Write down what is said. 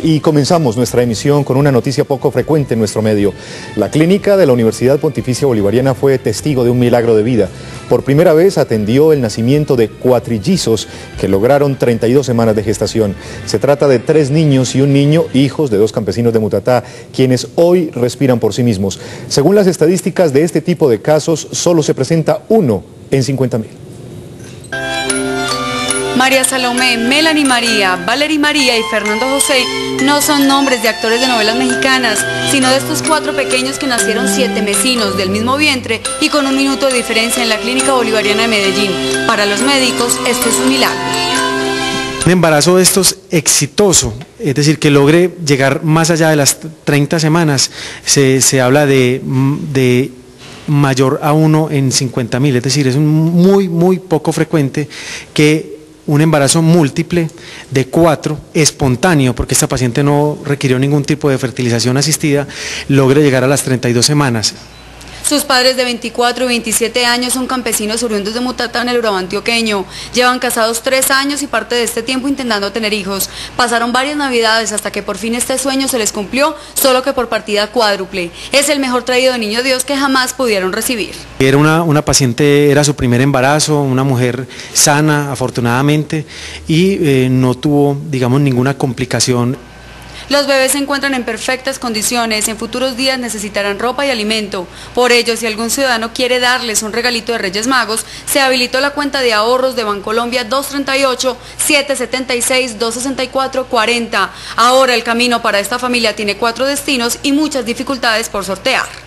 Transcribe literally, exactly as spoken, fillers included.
Y comenzamos nuestra emisión con una noticia poco frecuente en nuestro medio. La clínica de la Universidad Pontificia Bolivariana fue testigo de un milagro de vida. Por primera vez atendió el nacimiento de cuatrillizos que lograron treinta y dos semanas de gestación. Se trata de tres niños y un niño, hijos de dos campesinos de Mutatá, quienes hoy respiran por sí mismos. Según las estadísticas de este tipo de casos, solo se presenta uno en cincuenta mil. María Salomé, Melanie María, Valery María y Fernando José no son nombres de actores de novelas mexicanas, sino de estos cuatro pequeños que nacieron siete mesinos del mismo vientre y con un minuto de diferencia en la Clínica Bolivariana de Medellín. Para los médicos, esto es un milagro. Un embarazo de estos exitoso, es decir, que logre llegar más allá de las treinta semanas, se, se habla de, de mayor a uno en cincuenta mil, es decir, es un muy, muy poco frecuente que un embarazo múltiple de cuatro, espontáneo, porque esta paciente no requirió ningún tipo de fertilización asistida, logre llegar a las treinta y dos semanas. Sus padres de veinticuatro y veintisiete años son campesinos oriundos de Mutatá en el Urabá antioqueño. Llevan casados tres años y parte de este tiempo intentando tener hijos. Pasaron varias navidades hasta que por fin este sueño se les cumplió, solo que por partida cuádruple. Es el mejor traído de niño Dios que jamás pudieron recibir. Era una, una paciente, era su primer embarazo, una mujer sana, afortunadamente, y eh, no tuvo, digamos, ninguna complicación. Los bebés se encuentran en perfectas condiciones, en futuros días necesitarán ropa y alimento. Por ello, si algún ciudadano quiere darles un regalito de Reyes Magos, se habilitó la cuenta de ahorros de Bancolombia dos treinta y ocho, siete setenta y seis, dos sesenta y cuatro, cuarenta. Ahora el camino para esta familia tiene cuatro destinos y muchas dificultades por sortear.